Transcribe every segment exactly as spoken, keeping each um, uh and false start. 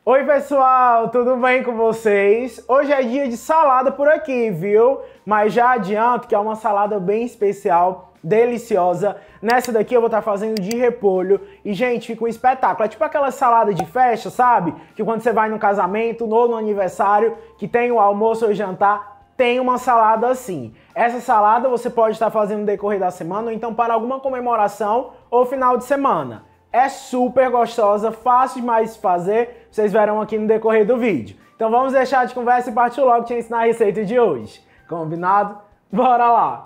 Oi pessoal, tudo bem com vocês? Hoje é dia de salada por aqui, viu? Mas já adianto que é uma salada bem especial, deliciosa. Nessa daqui eu vou estar fazendo de repolho e, gente, fica um espetáculo. É tipo aquela salada de festa, sabe? Que quando você vai no casamento ou no aniversário, que tem o almoço ou o jantar, tem uma salada assim. Essa salada você pode estar fazendo no decorrer da semana ou então para alguma comemoração ou final de semana. É super gostosa, fácil demais de fazer, vocês verão aqui no decorrer do vídeo. Então vamos deixar de conversa e partir logo te ensinar a receita de hoje. Combinado? Bora lá!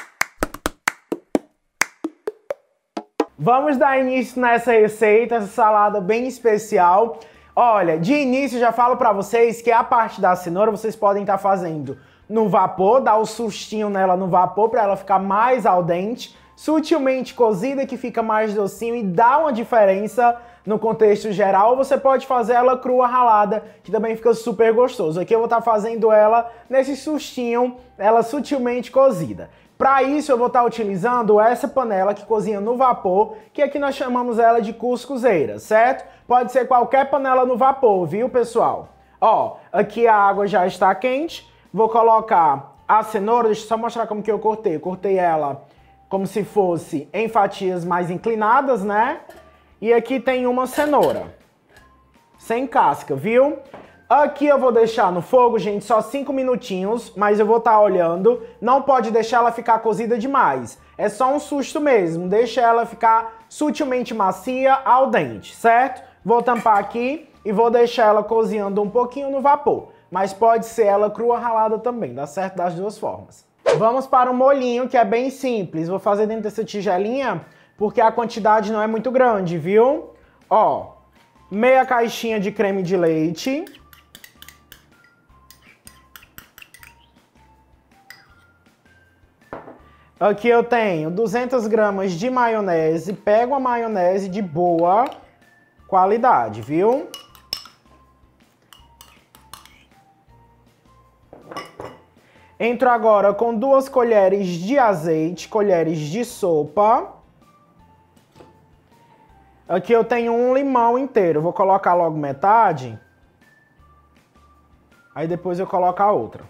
Vamos dar início nessa receita, essa salada bem especial. Olha, de início já falo pra vocês que a parte da cenoura vocês podem estar fazendo no vapor, dar o sustinho nela no vapor para ela ficar mais al dente. Sutilmente cozida, que fica mais docinho e dá uma diferença no contexto geral. Ou você pode fazer ela crua ralada, que também fica super gostoso. Aqui eu vou estar fazendo ela nesse sustinho, ela sutilmente cozida. Para isso eu vou estar utilizando essa panela que cozinha no vapor, que aqui nós chamamos ela de cuscuzeira, certo? Pode ser qualquer panela no vapor, viu, pessoal? Ó, aqui a água já está quente. Vou colocar a cenoura, deixa eu só mostrar como que eu cortei. Eu cortei ela como se fosse em fatias mais inclinadas, né? E aqui tem uma cenoura, sem casca, viu? Aqui eu vou deixar no fogo, gente, só cinco minutinhos, mas eu vou estar olhando. Não pode deixar ela ficar cozida demais. É só um susto mesmo, deixa ela ficar sutilmente macia al dente, certo? Vou tampar aqui e vou deixar ela cozinhando um pouquinho no vapor. Mas pode ser ela crua ralada também, dá certo das duas formas. Vamos para o molhinho, que é bem simples. Vou fazer dentro dessa tigelinha, porque a quantidade não é muito grande, viu? Ó, meia caixinha de creme de leite. Aqui eu tenho duzentas gramas de maionese. Pego a maionese de boa qualidade, viu? Entro agora com duas colheres de azeite, colheres de sopa. Aqui eu tenho um limão inteiro. Vou colocar logo metade. Aí depois eu coloco a outra.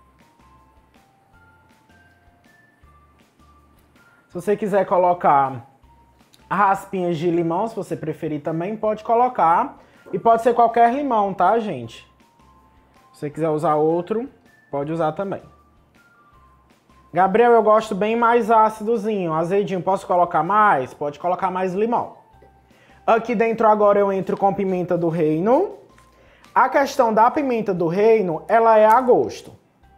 Se você quiser colocar raspinhas de limão, se você preferir também, pode colocar. E pode ser qualquer limão, tá, gente? Se você quiser usar outro, pode usar também. Gabriel, eu gosto bem mais ácidozinho, azedinho. Posso colocar mais? Pode colocar mais limão. Aqui dentro agora eu entro com pimenta do reino. A questão da pimenta do reino, ela é a gosto.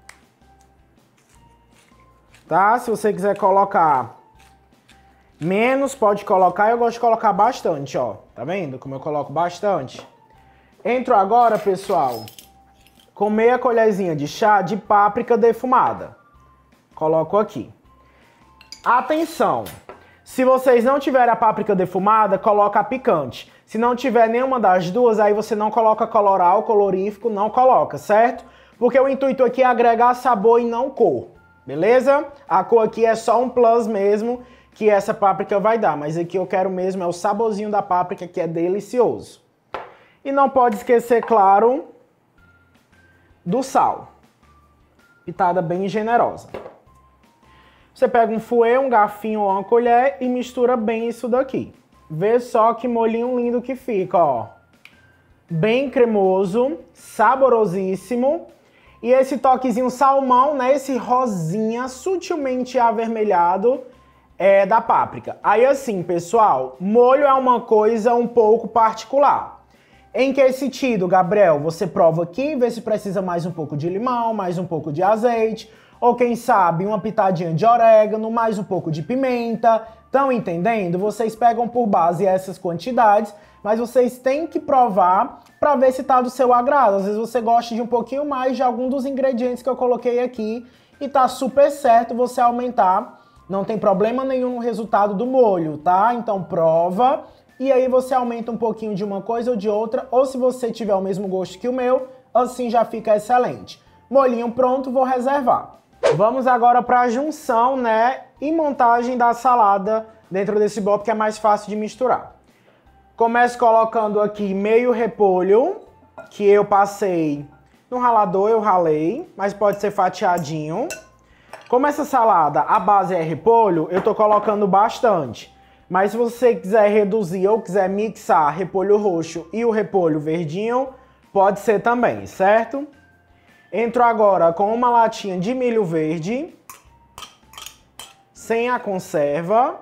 Tá? Se você quiser colocar menos, pode colocar. Eu gosto de colocar bastante, ó. Tá vendo como eu coloco bastante? Entro agora, pessoal, com meia colherzinha de chá de páprica defumada. Coloco aqui. Atenção! Se vocês não tiverem a páprica defumada, coloca a picante. Se não tiver nenhuma das duas, aí você não coloca coloral, colorífico, não coloca, certo? Porque o intuito aqui é agregar sabor e não cor, beleza? A cor aqui é só um plus mesmo que essa páprica vai dar, mas aqui eu quero mesmo é o saborzinho da páprica, que é delicioso. E não pode esquecer, claro, do sal. Pitada bem generosa. Você pega um fouet, um garfinho ou uma colher e mistura bem isso daqui. Vê só que molhinho lindo que fica, ó. Bem cremoso, saborosíssimo. E esse toquezinho salmão, né? Esse rosinha sutilmente avermelhado é da páprica. Aí assim, pessoal, molho é uma coisa um pouco particular. Em que sentido, Gabriel? Você prova aqui, vê se precisa mais um pouco de limão, mais um pouco de azeite, ou quem sabe uma pitadinha de orégano, mais um pouco de pimenta. Estão entendendo? Vocês pegam por base essas quantidades, mas vocês têm que provar para ver se tá do seu agrado. Às vezes você gosta de um pouquinho mais de algum dos ingredientes que eu coloquei aqui e tá super certo você aumentar. Não tem problema nenhum no resultado do molho, tá? Então prova. E aí você aumenta um pouquinho de uma coisa ou de outra, ou se você tiver o mesmo gosto que o meu, assim já fica excelente. Molhinho pronto, vou reservar. Vamos agora para a junção, né, e montagem da salada dentro desse bowl, que é mais fácil de misturar. Começo colocando aqui meio repolho. que eu passei no ralador, eu ralei, mas pode ser fatiadinho. Como essa salada, a base é repolho, eu tô colocando bastante. Mas se você quiser reduzir ou quiser mixar repolho roxo e o repolho verdinho, pode ser também, certo? Entro agora com uma latinha de milho verde, sem a conserva.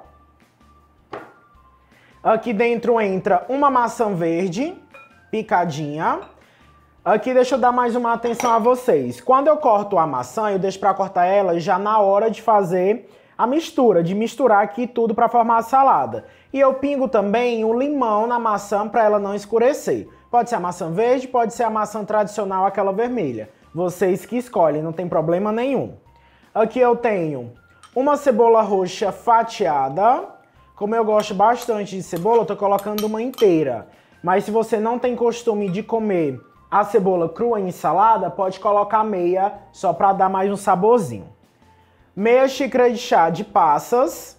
Aqui dentro entra uma maçã verde, picadinha. Aqui deixa eu dar mais uma atenção a vocês. Quando eu corto a maçã, eu deixo para cortar ela já na hora de fazer a mistura, de misturar aqui tudo para formar a salada. E eu pingo também o limão na maçã para ela não escurecer. Pode ser a maçã verde, pode ser a maçã tradicional, aquela vermelha. Vocês que escolhem, não tem problema nenhum. Aqui eu tenho uma cebola roxa fatiada. Como eu gosto bastante de cebola, eu tô colocando uma inteira. Mas se você não tem costume de comer a cebola crua em salada, pode colocar meia, só para dar mais um saborzinho. Meia xícara de chá de passas.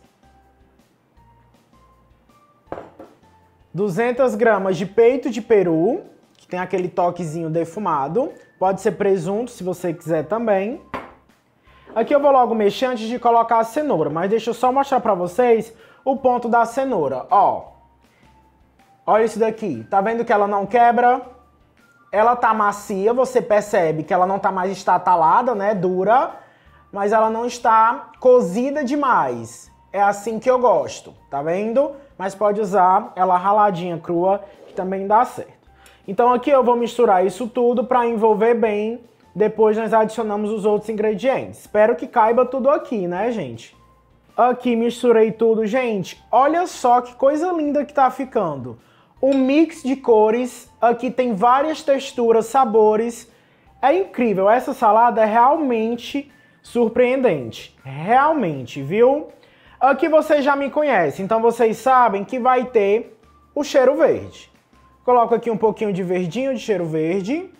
duzentas gramas de peito de peru, que tem aquele toquezinho defumado. Pode ser presunto, se você quiser também. Aqui eu vou logo mexer antes de colocar a cenoura, mas deixa eu só mostrar para vocês o ponto da cenoura. Ó, olha isso daqui. Tá vendo que ela não quebra? Ela tá macia, você percebe que ela não tá mais estatalada, né, dura, mas ela não está cozida demais. É assim que eu gosto, tá vendo? Mas pode usar ela raladinha, crua, que também dá certo. Então aqui eu vou misturar isso tudo para envolver bem, depois nós adicionamos os outros ingredientes. Espero que caiba tudo aqui, né, gente? Aqui misturei tudo, gente. Olha só que coisa linda que tá ficando. Um mix de cores, aqui tem várias texturas, sabores. É incrível, essa salada é realmente surpreendente. Realmente, viu? Aqui vocês já me conhecem, então vocês sabem que vai ter o cheiro verde. Coloco aqui um pouquinho de verdinho, de cheiro verde.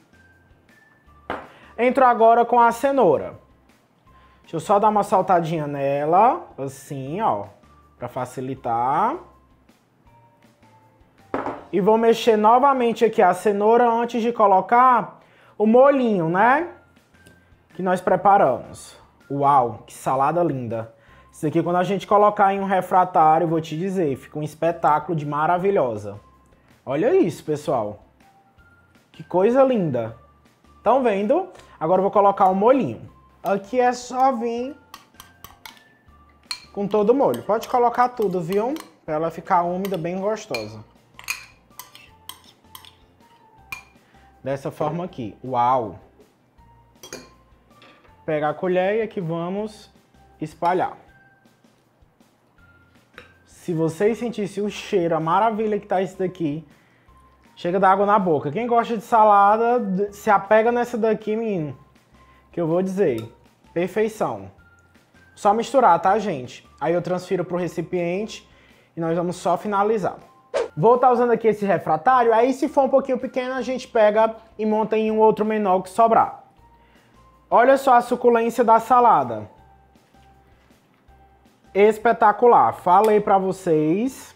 Entro agora com a cenoura. Deixa eu só dar uma saltadinha nela, assim, ó, para facilitar. E vou mexer novamente aqui a cenoura antes de colocar o molhinho, né? Que nós preparamos. Uau, que salada linda. Isso aqui quando a gente colocar em um refratário, vou te dizer, fica um espetáculo de maravilhosa. Olha isso, pessoal. Que coisa linda. Estão vendo? Agora eu vou colocar o molhinho. Aqui é só vir com todo o molho. Pode colocar tudo, viu? Para ela ficar úmida, bem gostosa. Dessa forma aqui. Uau! Pegar a colher e aqui vamos espalhar. Se vocês sentissem o cheiro, a maravilha que tá isso daqui, chega da água na boca. Quem gosta de salada, se apega nessa daqui, menino. Que eu vou dizer. Perfeição. Só misturar, tá, gente? Aí eu transfiro pro recipiente e nós vamos só finalizar. Vou estar usando aqui esse refratário, aí se for um pouquinho pequeno, a gente pega e monta em um outro menor que sobrar. Olha só a suculência da salada. Espetacular. Falei pra vocês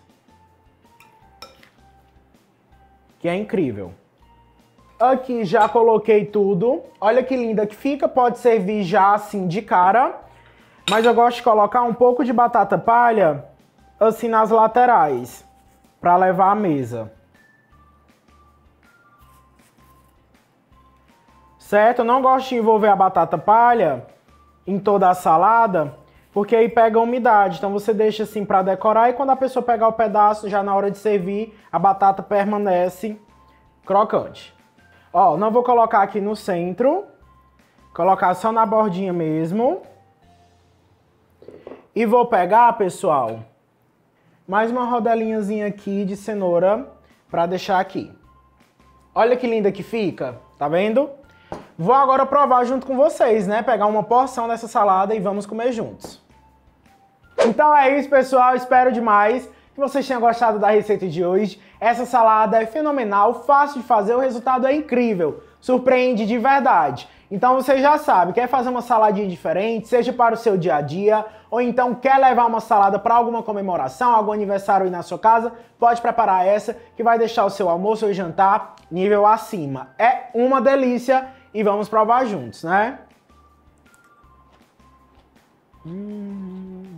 que é incrível. Aqui já coloquei tudo. Olha que linda que fica. Pode servir já assim de cara. Mas eu gosto de colocar um pouco de batata palha assim nas laterais, para levar à mesa. Certo? Eu não gosto de envolver a batata palha em toda a salada, porque aí pega a umidade. Então você deixa assim para decorar e quando a pessoa pegar o pedaço, já na hora de servir, a batata permanece crocante. Ó, não vou colocar aqui no centro, colocar só na bordinha mesmo. E vou pegar, pessoal, mais uma rodelinhazinha aqui de cenoura para deixar aqui. Olha que linda que fica, tá vendo? Vou agora provar junto com vocês, né? Pegar uma porção dessa salada e vamos comer juntos. Então é isso, pessoal. Espero demais que vocês tenham gostado da receita de hoje. Essa salada é fenomenal, fácil de fazer, o resultado é incrível, surpreende de verdade. Então você já sabe, quer fazer uma saladinha diferente, seja para o seu dia a dia, ou então quer levar uma salada para alguma comemoração, algum aniversário aí na sua casa, pode preparar essa que vai deixar o seu almoço ou jantar nível acima. É uma delícia e vamos provar juntos, né? Hum.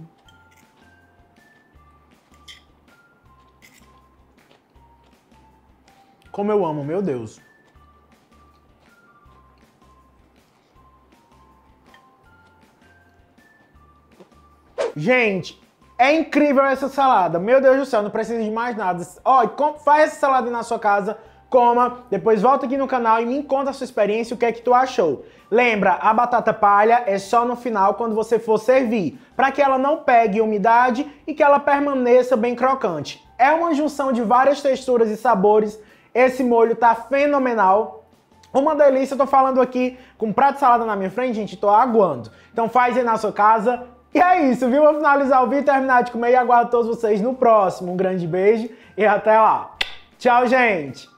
Como eu amo, meu Deus. Gente, é incrível essa salada. Meu Deus do céu, não precisa de mais nada. Ó, faz essa salada na sua casa, coma, depois volta aqui no canal e me conta a sua experiência, o que é que tu achou. Lembra, a batata palha é só no final, quando você for servir, para que ela não pegue umidade e que ela permaneça bem crocante. É uma junção de várias texturas e sabores. Esse molho tá fenomenal. Uma delícia, eu tô falando aqui com um prato de salada na minha frente, gente, tô aguando. Então faz aí na sua casa. E é isso, viu? Vou finalizar o vídeo, terminar de comer e aguardo todos vocês no próximo. Um grande beijo e até lá. Tchau, gente!